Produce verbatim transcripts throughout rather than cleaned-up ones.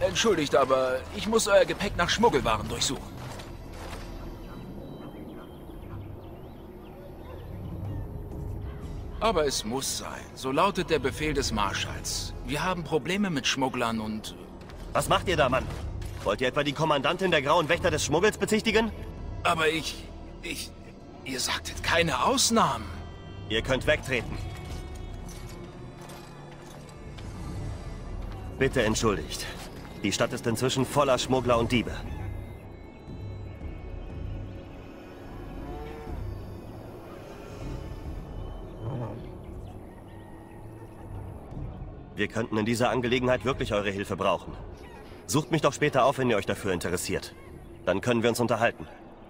Entschuldigt, aber ich muss euer Gepäck nach Schmuggelwaren durchsuchen. Aber es muss sein. So lautet der Befehl des Marschalls. Wir haben Probleme mit Schmugglern und... Was macht ihr da, Mann? Wollt ihr etwa die Kommandantin der Grauen Wächter des Schmuggels bezichtigen? Aber ich... ich... Ihr sagtet keine Ausnahmen. Ihr könnt wegtreten. Bitte entschuldigt. Die Stadt ist inzwischen voller Schmuggler und Diebe. Wir könnten in dieser Angelegenheit wirklich eure Hilfe brauchen. Sucht mich doch später auf, wenn ihr euch dafür interessiert. Dann können wir uns unterhalten.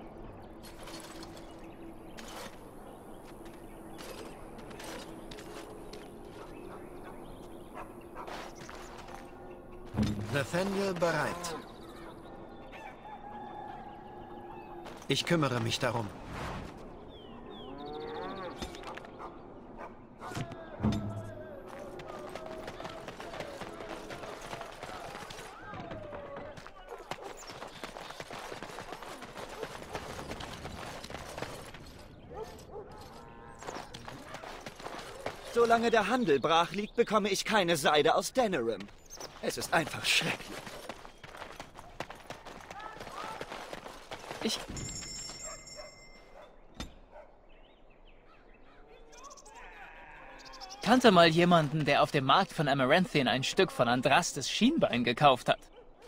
Nathaniel bereit. Ich kümmere mich darum. Solange der Handel brach liegt, bekomme ich keine Seide aus Denerim. Es ist einfach schrecklich. Ich... kannte mal jemanden, der auf dem Markt von Amaranthine ein Stück von Andrastes Schienbein gekauft hat.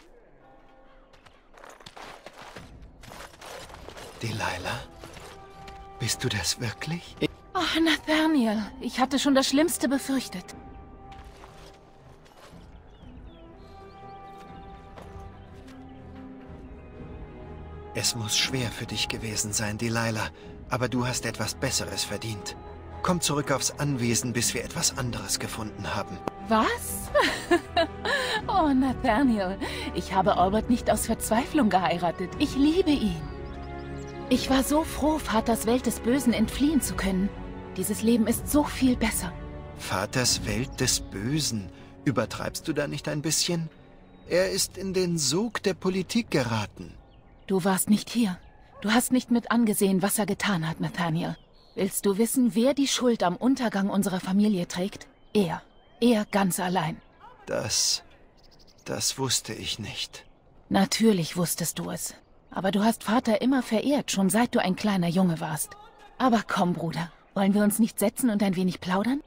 Delilah? Bist du das wirklich? Oh, Nathaniel, ich hatte schon das Schlimmste befürchtet. Es muss schwer für dich gewesen sein, Delilah, aber du hast etwas Besseres verdient. Komm zurück aufs Anwesen, bis wir etwas anderes gefunden haben. Was? Oh, Nathaniel, ich habe Albert nicht aus Verzweiflung geheiratet. Ich liebe ihn. Ich war so froh, Vaters Welt des Bösen entfliehen zu können. Dieses Leben ist so viel besser. Vaters Welt des Bösen? Übertreibst du da nicht ein bisschen? Er ist in den Sog der Politik geraten. Du warst nicht hier. Du hast nicht mit angesehen, was er getan hat, Nathaniel. Willst du wissen, wer die Schuld am Untergang unserer Familie trägt? Er. Er ganz allein. Das... das wusste ich nicht. Natürlich wusstest du es. Aber du hast Vater immer verehrt, schon seit du ein kleiner Junge warst. Aber komm, Bruder. Wollen wir uns nicht setzen und ein wenig plaudern?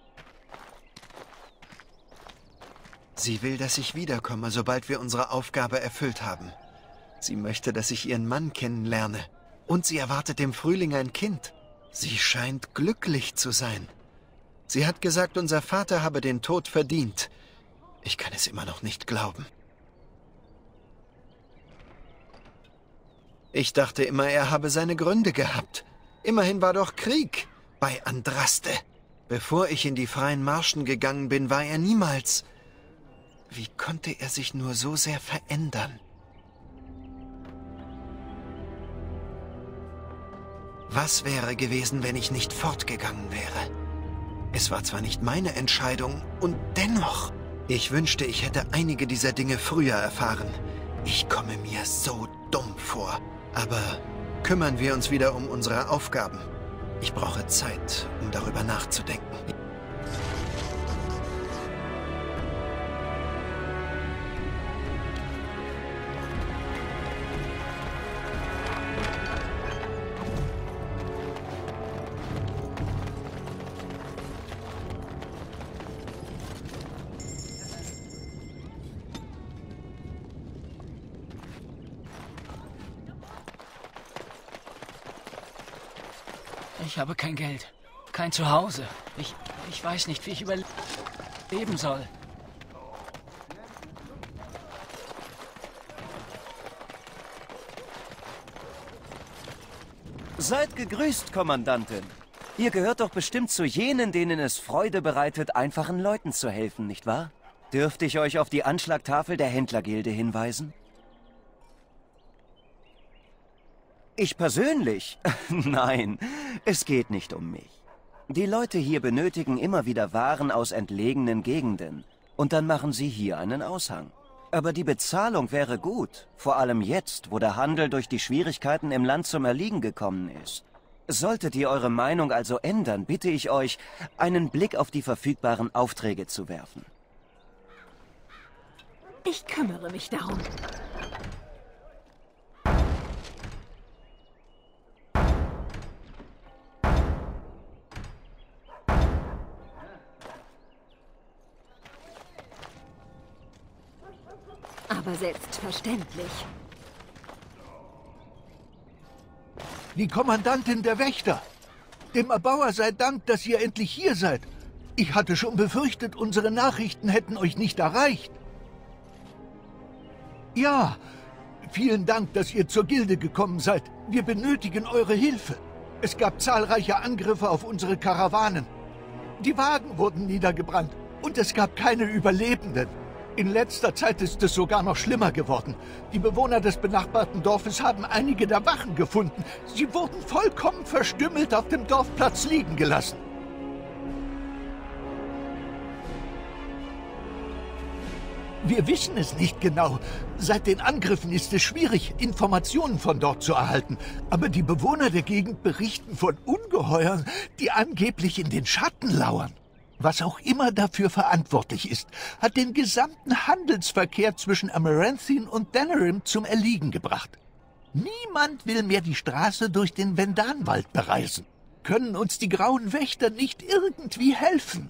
Sie will, dass ich wiederkomme, sobald wir unsere Aufgabe erfüllt haben. Sie möchte, dass ich ihren Mann kennenlerne. Und sie erwartet im Frühling ein Kind. Sie scheint glücklich zu sein. Sie hat gesagt, unser Vater habe den Tod verdient. Ich kann es immer noch nicht glauben. Ich dachte immer, er habe seine Gründe gehabt. Immerhin war doch Krieg bei Andraste. Bevor ich in die freien Marschen gegangen bin, war er niemals... Wie konnte er sich nur so sehr verändern? Was wäre gewesen, wenn ich nicht fortgegangen wäre? Es war zwar nicht meine Entscheidung, und dennoch... Ich wünschte, ich hätte einige dieser Dinge früher erfahren. Ich komme mir so dumm vor. Aber kümmern wir uns wieder um unsere Aufgaben. Ich brauche Zeit, um darüber nachzudenken. Ich habe kein Geld, kein Zuhause. Ich, ich weiß nicht, wie ich überleben soll. Seid gegrüßt, Kommandantin. Ihr gehört doch bestimmt zu jenen, denen es Freude bereitet, einfachen Leuten zu helfen, nicht wahr? Dürfte ich euch auf die Anschlagtafel der Händlergilde hinweisen? Ich persönlich? Nein, es geht nicht um mich. Die Leute hier benötigen immer wieder Waren aus entlegenen Gegenden. Und dann machen sie hier einen Aushang. Aber die Bezahlung wäre gut. Vor allem jetzt, wo der Handel durch die Schwierigkeiten im Land zum Erliegen gekommen ist. Solltet ihr eure Meinung also ändern, bitte ich euch, einen Blick auf die verfügbaren Aufträge zu werfen. Ich kümmere mich darum. Aber selbstverständlich. Die Kommandantin der Wächter. Dem Erbauer sei Dank, dass ihr endlich hier seid. Ich hatte schon befürchtet, unsere Nachrichten hätten euch nicht erreicht. Ja, vielen Dank, dass ihr zur Gilde gekommen seid. Wir benötigen eure Hilfe. Es gab zahlreiche Angriffe auf unsere Karawanen. Die Wagen wurden niedergebrannt und es gab keine Überlebenden. In letzter Zeit ist es sogar noch schlimmer geworden. Die Bewohner des benachbarten Dorfes haben einige der Wachen gefunden. Sie wurden vollkommen verstümmelt auf dem Dorfplatz liegen gelassen. Wir wissen es nicht genau. Seit den Angriffen ist es schwierig, Informationen von dort zu erhalten. Aber die Bewohner der Gegend berichten von Ungeheuern, die angeblich in den Schatten lauern. Was auch immer dafür verantwortlich ist, hat den gesamten Handelsverkehr zwischen Amaranthine und Denerim zum Erliegen gebracht. Niemand will mehr die Straße durch den Vendanwald bereisen. Können uns die grauen Wächter nicht irgendwie helfen?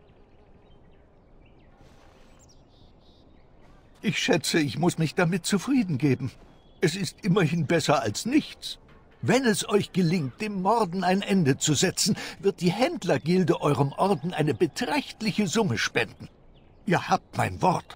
Ich schätze, ich muss mich damit zufrieden geben. Es ist immerhin besser als nichts. Wenn es euch gelingt, dem Morden ein Ende zu setzen, wird die Händlergilde eurem Orden eine beträchtliche Summe spenden. Ihr habt mein Wort.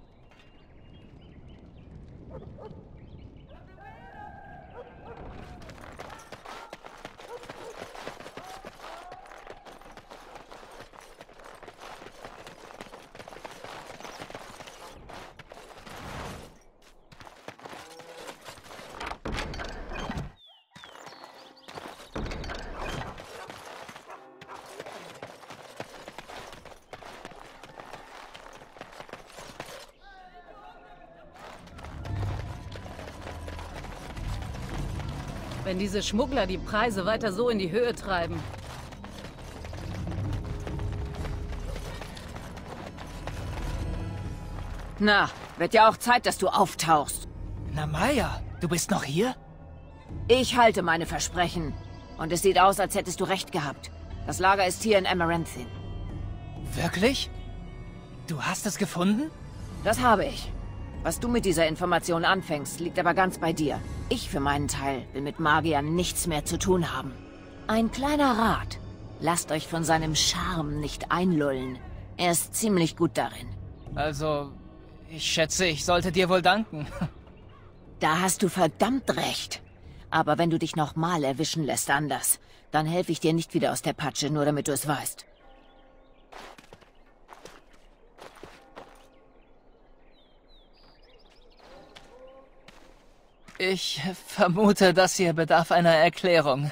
Wenn diese Schmuggler die Preise weiter so in die Höhe treiben. Na, wird ja auch Zeit, dass du auftauchst. Namaya, du bist noch hier? Ich halte meine Versprechen. Und es sieht aus, als hättest du recht gehabt. Das Lager ist hier in Amaranthine. Wirklich? Du hast es gefunden? Das habe ich. Was du mit dieser Information anfängst, liegt aber ganz bei dir. Ich für meinen Teil will mit Magiern nichts mehr zu tun haben. Ein kleiner Rat. Lasst euch von seinem Charme nicht einlullen. Er ist ziemlich gut darin. Also, ich schätze, ich sollte dir wohl danken. Da hast du verdammt recht. Aber wenn du dich nochmal erwischen lässt anders, dann helfe ich dir nicht wieder aus der Patsche, nur damit du es weißt. Ich vermute, das hier bedarf einer Erklärung.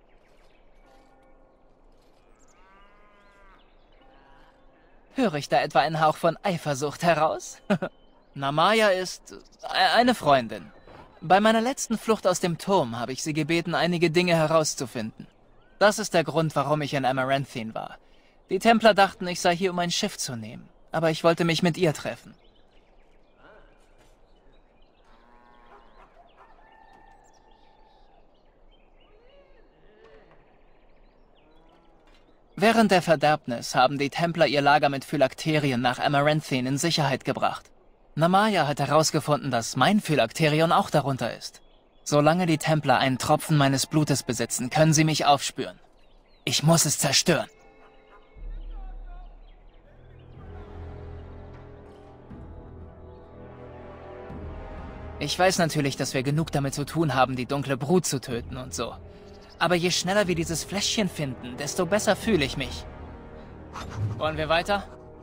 Höre ich da etwa einen Hauch von Eifersucht heraus? Namaya ist eine Freundin. Bei meiner letzten Flucht aus dem Turm habe ich sie gebeten, einige Dinge herauszufinden. Das ist der Grund, warum ich in Amaranthine war. Die Templer dachten, ich sei hier, um ein Schiff zu nehmen. Aber ich wollte mich mit ihr treffen. Während der Verderbnis haben die Templer ihr Lager mit Phylakterien nach Amaranthine in Sicherheit gebracht. Namaya hat herausgefunden, dass mein Phylakterion auch darunter ist. Solange die Templer einen Tropfen meines Blutes besitzen, können sie mich aufspüren. Ich muss es zerstören. Ich weiß natürlich, dass wir genug damit zu tun haben, die dunkle Brut zu töten und so. Aber je schneller wir dieses Fläschchen finden, desto besser fühle ich mich. Wollen wir weiter?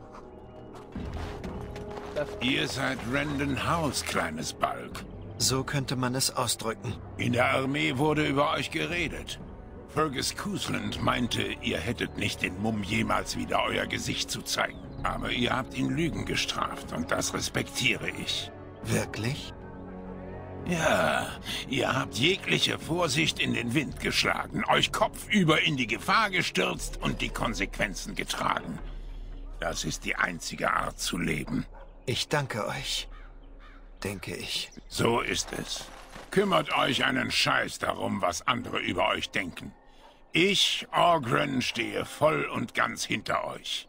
Ihr seid Randon House, kleines Balk. So könnte man es ausdrücken. In der Armee wurde über euch geredet. Fergus Cousland meinte, ihr hättet nicht den Mumm, jemals wieder euer Gesicht zu zeigen. Aber ihr habt ihn Lügen gestraft und das respektiere ich. Wirklich? Ja, ihr habt jegliche Vorsicht in den Wind geschlagen, euch kopfüber in die Gefahr gestürzt und die Konsequenzen getragen. Das ist die einzige Art zu leben. Ich danke euch, denke ich. So ist es. Kümmert euch einen Scheiß darum, was andere über euch denken. Ich, Orgren, stehe voll und ganz hinter euch.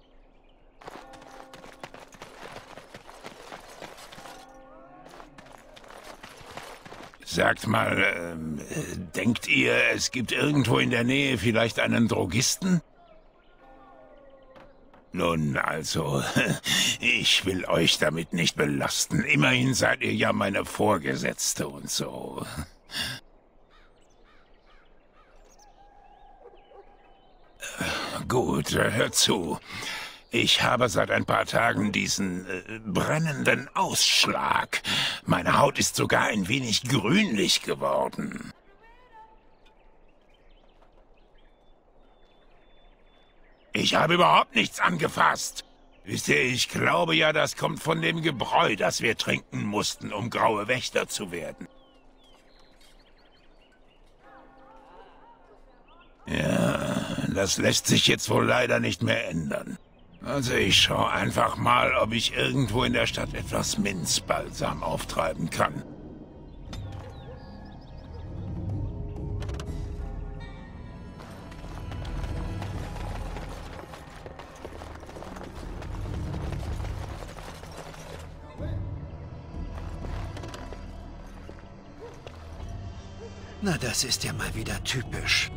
Sagt mal, ähm, denkt ihr, es gibt irgendwo in der Nähe vielleicht einen Drogisten? Nun, also, ich will euch damit nicht belasten. Immerhin seid ihr ja meine Vorgesetzte und so. Gut, hört zu. Ich habe seit ein paar Tagen diesen äh, brennenden Ausschlag. Meine Haut ist sogar ein wenig grünlich geworden. Ich habe überhaupt nichts angefasst. Wisst ihr, ich glaube ja, das kommt von dem Gebräu, das wir trinken mussten, um graue Wächter zu werden. Ja, das lässt sich jetzt wohl leider nicht mehr ändern. Also ich schaue einfach mal, ob ich irgendwo in der Stadt etwas Minzbalsam auftreiben kann. Na, das ist ja mal wieder typisch.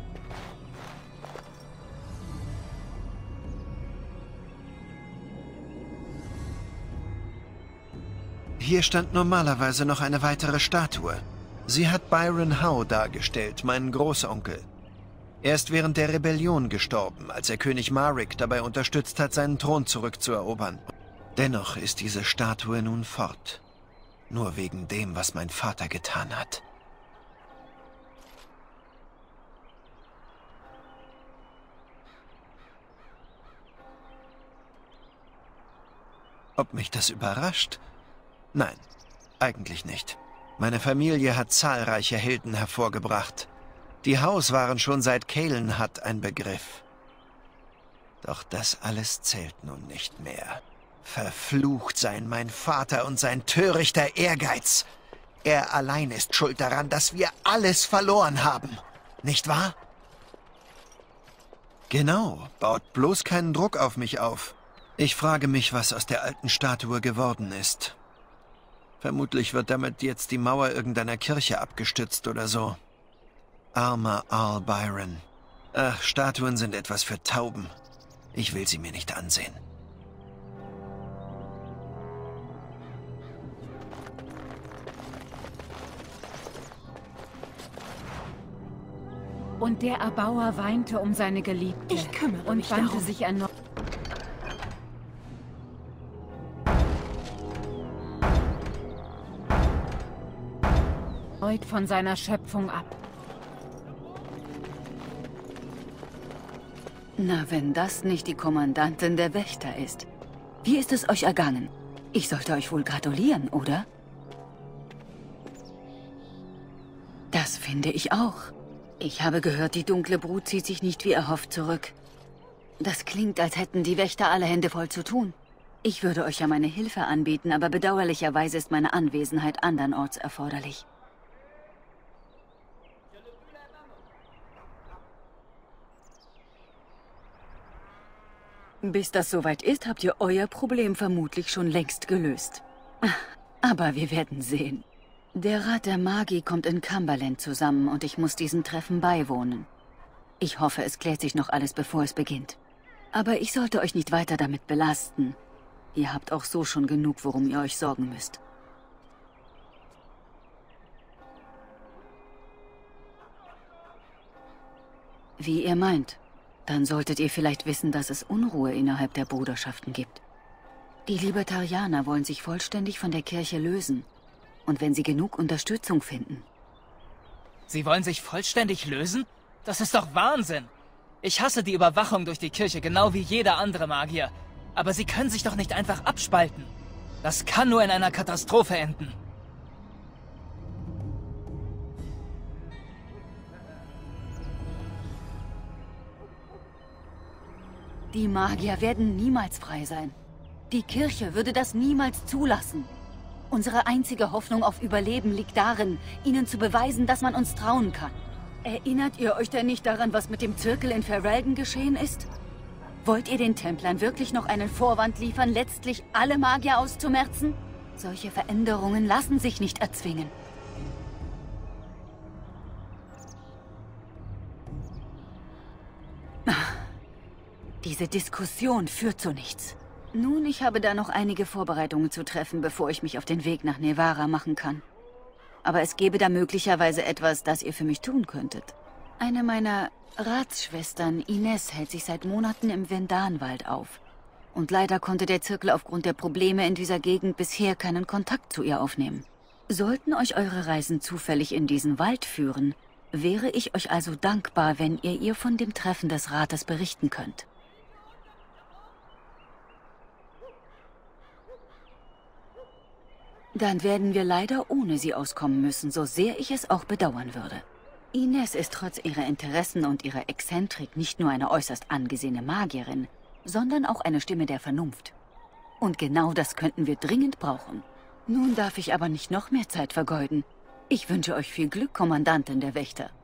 Hier stand normalerweise noch eine weitere Statue. Sie hat Byron Howe dargestellt, meinen Großonkel. Er ist während der Rebellion gestorben, als er König Marik dabei unterstützt hat, seinen Thron zurückzuerobern. Dennoch ist diese Statue nun fort. Nur wegen dem, was mein Vater getan hat. Ob mich das überrascht? Nein, eigentlich nicht. Meine Familie hat zahlreiche Helden hervorgebracht. Die Howes waren schon seit Calenhad ein Begriff. Doch das alles zählt nun nicht mehr. Verflucht seien mein Vater und sein törichter Ehrgeiz. Er allein ist schuld daran, dass wir alles verloren haben. Nicht wahr? Genau, baut bloß keinen Druck auf mich auf. Ich frage mich, was aus der alten Statue geworden ist. Vermutlich wird damit jetzt die Mauer irgendeiner Kirche abgestützt oder so. Armer Arl Byron. Ach, Statuen sind etwas für Tauben. Ich will sie mir nicht ansehen. Und der Erbauer weinte um seine Geliebte. Ich kümmere und mich wandte darum. sich erneut. von seiner Schöpfung ab. Na, wenn das nicht die Kommandantin der Wächter ist. Wie ist es euch ergangen? Ich sollte euch wohl gratulieren, oder? Das finde ich auch. Ich habe gehört, die dunkle Brut zieht sich nicht wie erhofft zurück. Das klingt, als hätten die Wächter alle Hände voll zu tun. Ich würde euch ja meine Hilfe anbieten, aber bedauerlicherweise ist meine Anwesenheit andernorts erforderlich. Bis das soweit ist, habt ihr euer Problem vermutlich schon längst gelöst. Aber wir werden sehen. Der Rat der Magie kommt in Cumberland zusammen und ich muss diesen Treffen beiwohnen. Ich hoffe, es klärt sich noch alles, bevor es beginnt. Aber ich sollte euch nicht weiter damit belasten. Ihr habt auch so schon genug, worum ihr euch sorgen müsst. Wie ihr meint. Dann solltet ihr vielleicht wissen, dass es Unruhe innerhalb der Bruderschaften gibt. Die Libertarianer wollen sich vollständig von der Kirche lösen. Und wenn sie genug Unterstützung finden. Sie wollen sich vollständig lösen? Das ist doch Wahnsinn! Ich hasse die Überwachung durch die Kirche, genau wie jeder andere Magier. Aber sie können sich doch nicht einfach abspalten. Das kann nur in einer Katastrophe enden. Die Magier werden niemals frei sein. Die Kirche würde das niemals zulassen. Unsere einzige Hoffnung auf Überleben liegt darin, ihnen zu beweisen, dass man uns trauen kann. Erinnert ihr euch denn nicht daran, was mit dem Zirkel in Ferelden geschehen ist? Wollt ihr den Templern wirklich noch einen Vorwand liefern, letztlich alle Magier auszumerzen? Solche Veränderungen lassen sich nicht erzwingen. Diese Diskussion führt zu nichts. Nun, ich habe da noch einige Vorbereitungen zu treffen, bevor ich mich auf den Weg nach Nevarra machen kann. Aber es gäbe da möglicherweise etwas, das ihr für mich tun könntet. Eine meiner Ratsschwestern, Ines, hält sich seit Monaten im Vendanwald auf. Und leider konnte der Zirkel aufgrund der Probleme in dieser Gegend bisher keinen Kontakt zu ihr aufnehmen. Sollten euch eure Reisen zufällig in diesen Wald führen, wäre ich euch also dankbar, wenn ihr ihr von dem Treffen des Rates berichten könnt. Dann werden wir leider ohne sie auskommen müssen, so sehr ich es auch bedauern würde. Ines ist trotz ihrer Interessen und ihrer Exzentrik nicht nur eine äußerst angesehene Magierin, sondern auch eine Stimme der Vernunft. Und genau das könnten wir dringend brauchen. Nun darf ich aber nicht noch mehr Zeit vergeuden. Ich wünsche euch viel Glück, Kommandantin der Wächter.